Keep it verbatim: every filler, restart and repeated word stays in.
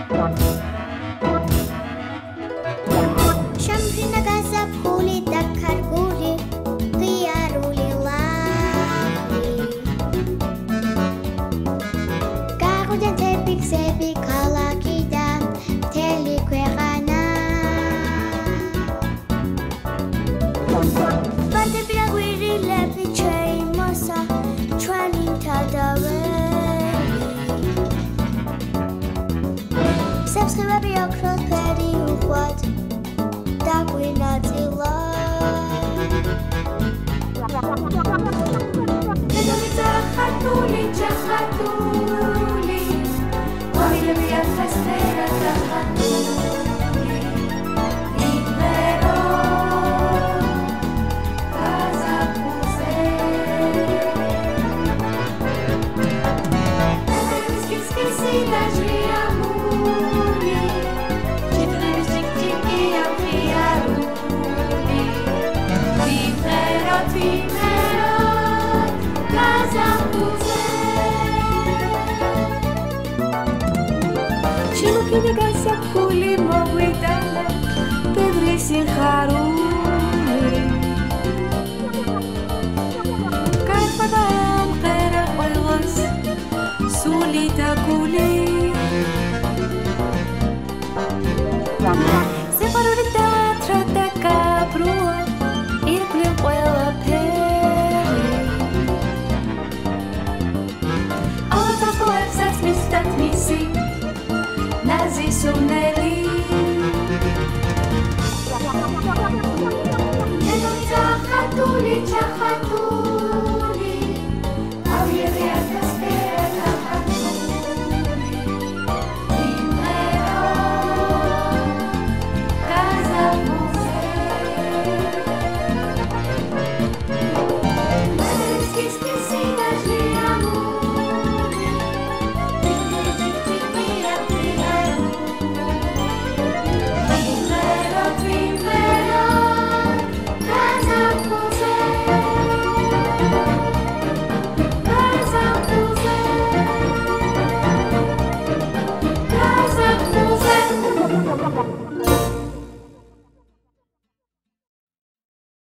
Shamrina gazapkhuli dakharguli ghiaruli lavi Gagudan tepi gzები ქალაქიდან მთელი ქვეყანა Bardები აგვირილები შეიმოსა ჩვენი თავდაველი Სეფსხივები ოქროს ფერი უხვად დაგვინაწილა Დედამი ძახათული ჯახათული Ყვავილები ათასფერად დახატული იმერო გაზაფხულზე Დედამის კისკისი და ჟიამული ჭიდრების ჭიკჭიკი აღიარული იმერო იმერო გაზაფხულზე Chilukide gazapkhuli movidala ბევრი სიხარული Გაიხადა ამღერა ყველას სული და გული Სიყვარული დაათრა და გაბრუა ირგვლივ ყველაფერი Alla tas poetსაც მისდათ მისი Nazi sumneli